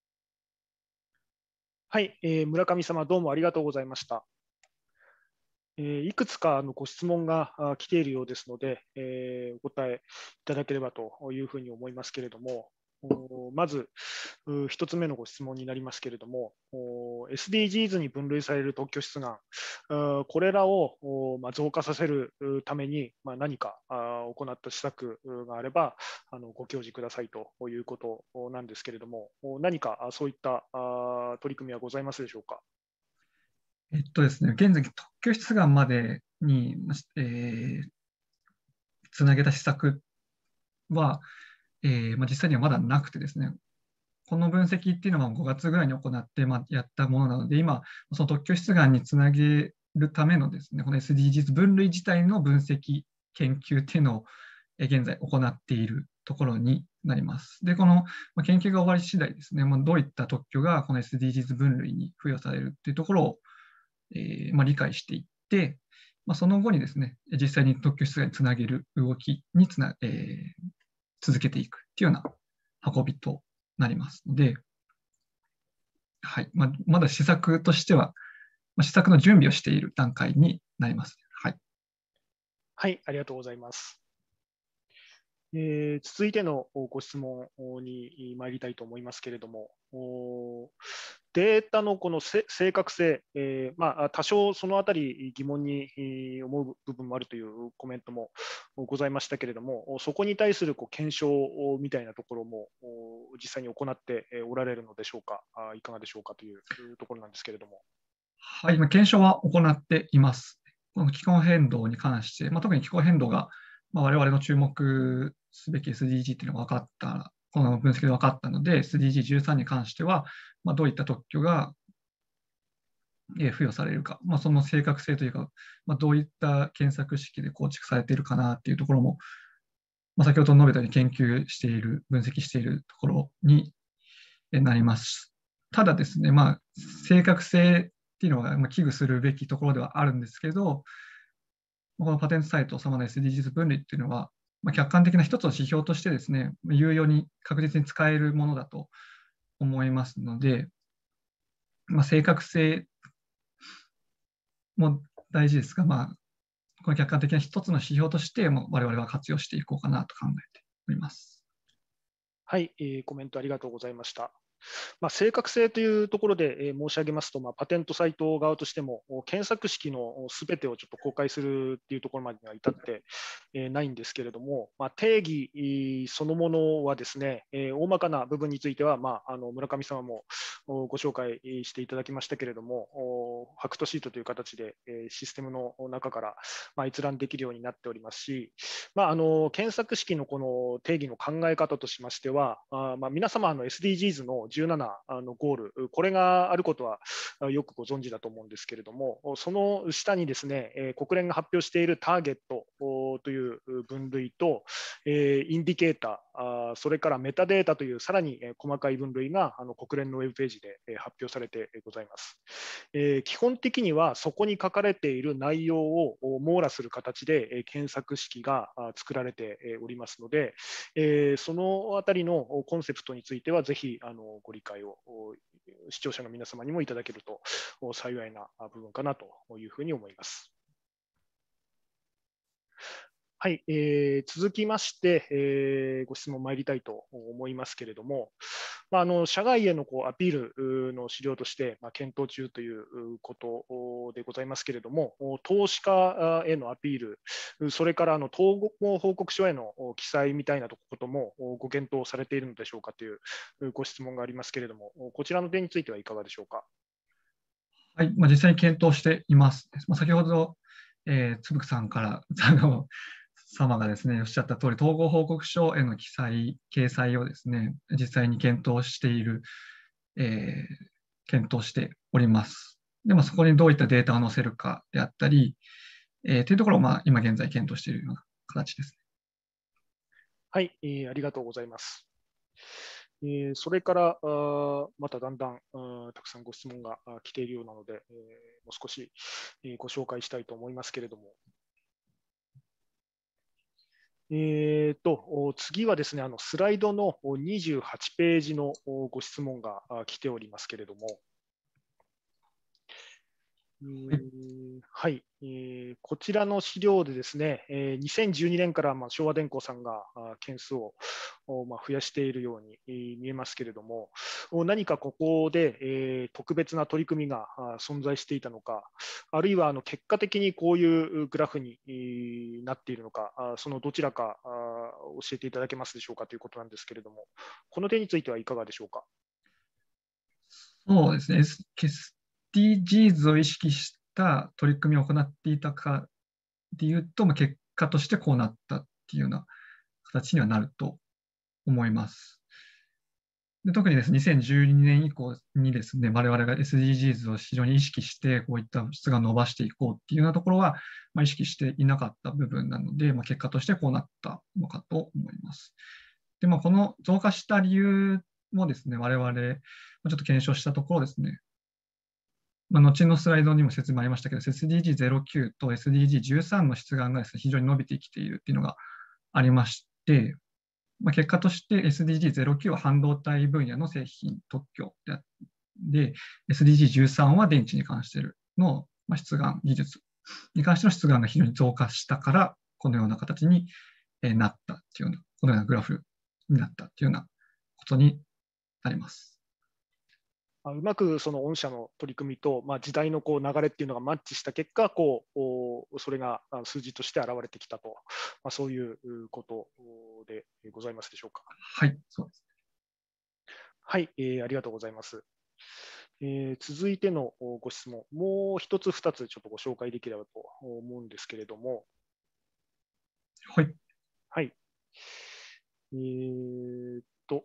はい、えー村上様、どうもありがとうございました。えーいくつかのご質問があ来ているようですので、えーお答えいただければというふうに思いますけれども、おまず、う一つ目のご質問になりますけれども、お エスディージーズ に分類される特許出願、あこれらをおまあ増加させるうために、まあ、何かあ行った施策があれば、あのご教示くださいということなんですけれども、お何かあそういったあ取り組みはございますでしょうか。 えっとですね、現在、特許出願までに、えーつなげた施策は、えーまあ、実際にはまだなくてですね、この分析っていうのはごがつぐらいに行って、まあ、やったものなので、今、その特許出願につなげるためのですね、この エスディージーズ 分類自体の分析、研究っていうのをえー現在行っているところになります。で、このまあ研究が終わり次第ですね、まあ、どういった特許がこの エスディージーズ 分類に付与されるっていうところを、えーまあ、理解していって、まあ、その後にですね、実際に特許出願につなげる動きにつな、えー続けていくっていうような運びとなりますので、はいまあ、まだ施策としては、まあ、施策の準備をしている段階になります。はい、 はい、ありがとうございます。えー続いてのご質問に参りたいと思いますけれども、おデータのこのせ正確性、えーまあ、多少そのあたり疑問にえー思う部分もあるというコメントもございましたけれども、そこに対するこう検証みたいなところもお実際に行っておられるのでしょうか、あいかがでしょうかというところなんですけれども。 はいまあ、検証は行っています。この気候変動に関して、まあ、特に気候変動が、まあ、我々の注目すべき エスディージー というのが分かった、この分析で分かったので、エスディージーじゅうさん に関しては、まあ、どういった特許がえー付与されるか、まあ、その正確性というか、まあ、どういった検索式で構築されているかなっていうところも、まあ、先ほど述べたように研究している、分析しているところになります。ただですね、まあ、正確性っていうのはまあ危惧するべきところではあるんですけど、このパテントサイト様の エスディージーズ 分類っていうのは、まあ、客観的な一つの指標としてですね、有用に確実に使えるものだと思いますので、まあ、正確性も大事ですが、まあ、この客観的な一つの指標としても我々は活用していこうかなと考えております。 はい、えーコメントありがとうございました。まあ、正確性というところで、えー申し上げますと、まあ、パテントサイト側としても、検索式のすべてをちょっと公開するっていうところまでには至って、えーないんですけれども、まあ、定義えーそのものはですね、えー大まかな部分については、まあ、あの村上様もおご紹介していただきましたけれども、おファクトシートという形で、えーシステムの中から、まあ、閲覧できるようになっておりますし、まあ、あの検索式のこの定義の考え方としましては、あまあ、皆様あの エスディージーズ のじゅうななのゴール、これがあることはよくご存知だと思うんですけれども、その下にですね、えー国連が発表しているターゲットという分類と、えーインディケーター、あそれからメタデータというさらに細かい分類があの国連のウェブページで発表されてございます。えー基本的にはそこに書かれている内容を網羅する形で検索式が作られておりますので、えーそのあたりのコンセプトについてはぜひあのご理解を視聴者の皆様にもいただけると幸いな部分かなというふうに思います。はい、えー続きまして、えーご質問参りたいと思いますけれども、まあ、あの社外へのこうアピールの資料として、まあ、検討中ということでございますけれども、投資家へのアピール、それからあの統合報告書への記載みたいなこともご検討されているのでしょうかというご質問がありますけれども、こちらの点についてはいかがでしょうか。 はい、まあ、実際に検討しています。まあ、先ほど、えー、つぶくさんからあの様がですね、おっしゃった通り、統合報告書への記載、掲載をですね、実際に検討している、えー、検討しております。でも、そこにどういったデータを載せるかであったり、えー、というところを、まあ、今現在検討しているような形ですね。 はい、えー、ありがとうございます。えー、それからあまただんだんたくさんご質問が来ているようなので、えー、もう少し、えー、ご紹介したいと思いますけれども、えー、と次はですね、あのスライドのにじゅうはちページのご質問が来ておりますけれども、はい、えー、こちらの資料でですね、えー、にせんじゅうにねんからまあ昭和電工さんが件数をまあ増やしているように見えますけれども、何かここで、えー、特別な取り組みが存在していたのか、あるいはあの結果的にこういうグラフになっているのか、そのどちらか教えていただけますでしょうかということなんですけれども、この点についてはいかがでしょうか。 そうですね、エスディージーズ を意識した取り組みを行っていたかでいうと、まあ、結果としてこうなったっていうような形にはなると思います。で特にですね、にせんじゅうにねん以降にですね、我々が エスディージーズ を非常に意識して、こういった質が伸ばしていこうっていうようなところは、まあ、意識していなかった部分なので、まあ、結果としてこうなったのかと思います。で、まあ、この増加した理由もですね、我々、ちょっと検証したところですね、まあ、後のスライドにも説明ありましたけど、エスディージーゼロきゅう と エスディージーじゅうさん の出願がですね、非常に伸びてきているっていうのがありまして、まあ、結果として エスディージーゼロきゅう は半導体分野の製品特許で、エスディージーじゅうさん は電池に関しての出願技術に関しての出願が非常に増加したから、このような形になったっていうような、このようなグラフになったっていうようなことになります。 うまくその御社の取り組みと、まあ、時代のこう流れっていうのがマッチした結果、こうそれが数字として現れてきたと、まあ、そういうことでございますでしょうか。 はい、そうです。 はい、えー、ありがとうございます。えー、続いてのご質問、もう一つ、二つちょっとご紹介できればと思うんですけれども、 はい。 はい。えー、っと、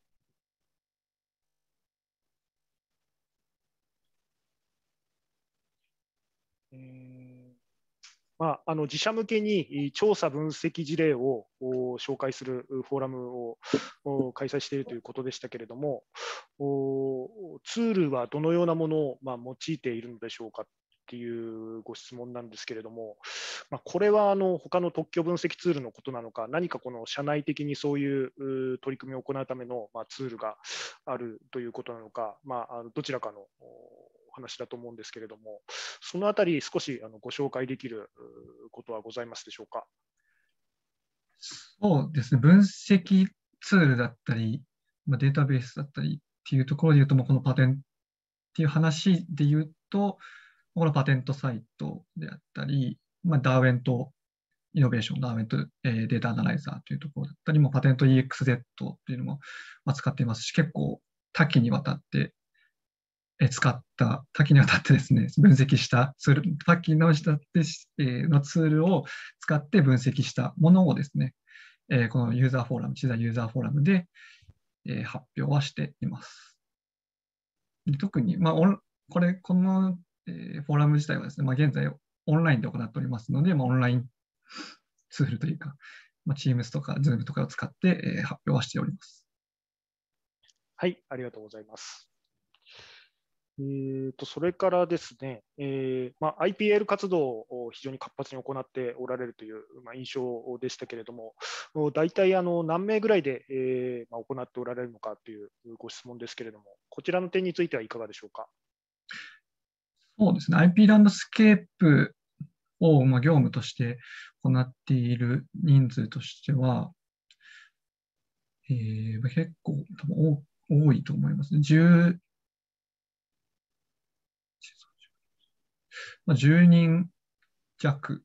えーまあ、あの自社向けに調査分析事例を紹介するフォーラムを開催しているということでしたけれども、ツールはどのようなものをまあ用いているのでしょうかっていうご質問なんですけれども、まあ、これはあの他の特許分析ツールのことなのか、何かこの社内的にそういう取り組みを行うためのまあツールがあるということなのか、まあ、どちらかのお話だと思うんですけれども、そのあたり少しあのご紹介できることはございますでしょうか。 そうですね、分析ツールだったり、まあ、データベースだったりっていうところで言うと、まあ、このパテンっていう話で言うと、このパテントサイトであったり、まあ、ダーウェントイノベーション、ダーウェント、えー、データアナライザーというところだったり、もパテント イーエックスゼット というのも使っていますし、結構多岐にわたって使った、多岐にわたってですね、分析したツール、多岐のツールを使って分析したものをですね、このユーザーフォーラム、知財ユーザーフォーラムで発表はしています。特に、まあ、これ、このフォーラム自体はですね、まあ、現在オンラインで行っておりますので、まあ、オンラインツールというか、まあ、Teams とか Zoom とかを使って発表はしております。 はい、ありがとうございます。えー、とそれからですね、えーまあ、アイピーエル 活動を非常に活発に行っておられるという、まあ、印象でしたけれども、大体あの何名ぐらいで、えーまあ、行っておられるのかというご質問ですけれども、こちらの点についてはいかがでしょうか。そうですね、 アイピー ランドスケープをまあ業務として行っている人数としては、えー、結構多分多いと思いますね。じゅうまあ、じゅうにん弱、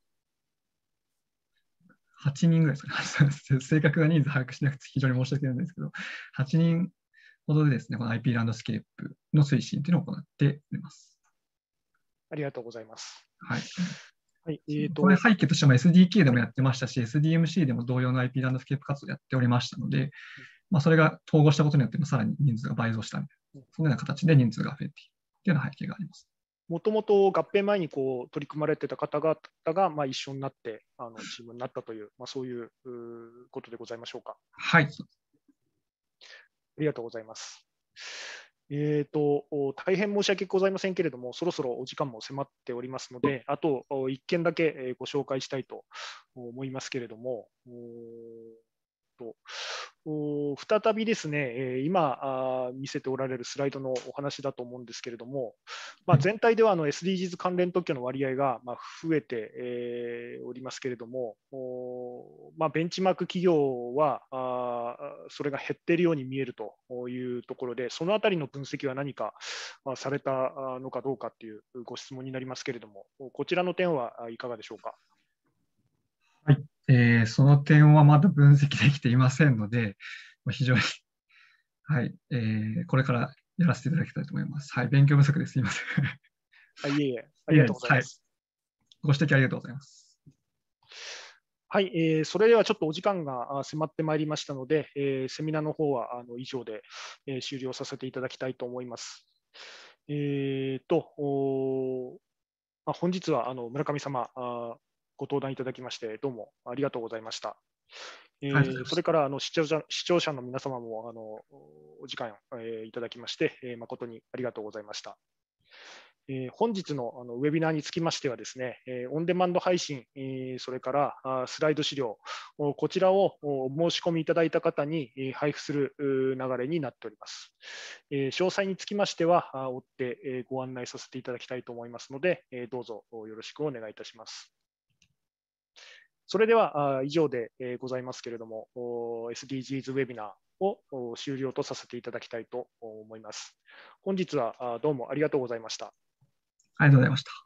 はちにんぐらいですかね。正確な人数把握しなくて非常に申し訳ないんですけど、はちにんほどでですね、この アイピー ランドスケープの推進というのを行っております。 ありがとうございます。 はい。 はい、えーと、 これ背景としても エスディーケー でもやってましたし、エスディーエムシー でも同様の アイピー ランドスケープ活動をやっておりましたので、まあ、それが統合したことによって、さらに人数が倍増したみたいな、そのような形で人数が増えているというような背景があります。 もともと合併前にこう取り組まれてた方々がまあ一緒になってあのチームになったという、まあ、そういうことでございましょうか。 はい。 ありがとうございます。えーと、大変申し訳ございませんけれども、そろそろお時間も迫っておりますので、あといっけんだけご紹介したいと思いますけれども、と再びですね、今見せておられるスライドのお話だと思うんですけれども、まあ、全体ではあの エスディージーズ 関連特許の割合がまあ増えておりますけれども、まあ、ベンチマーク企業はそれが減っているように見えるというところで、そのあたりの分析は何かされたのかどうかというご質問になりますけれども、こちらの点はいかがでしょうか。 はい、えー、その点はまだ分析できていませんので、非常に、はい、えー、これからやらせていただきたいと思います。はい、勉強不足です。すみません。 あいえいえ、ありがとうございます。 はい、ご指摘ありがとうございます。 はい、えー、それではちょっとお時間が迫ってまいりましたので、えー、セミナーの方はあの以上で、えー、終了させていただきたいと思います。えーと、おまあ、本日はあの村上様あ、ご登壇いただきまして、どうもありがとうございました。えー、それからあの視聴者視聴者の皆様もあのお時間、えー、いただきまして、えー、誠にありがとうございました。えー、本日のあのウェビナーにつきましてはですね、えー、オンデマンド配信、えー、それからあスライド資料、こちらをお申し込みいただいた方にえー配布する流れになっております。えー、詳細につきましては、あ追ってえーご案内させていただきたいと思いますので、えーどうぞよろしくお願いいたします。それではあ以上でえーございますけれども、エスディージーズ ウェビナーを終了とさせていただきたいと思います。本日はどうもありがとうございました。 ありがとうございました。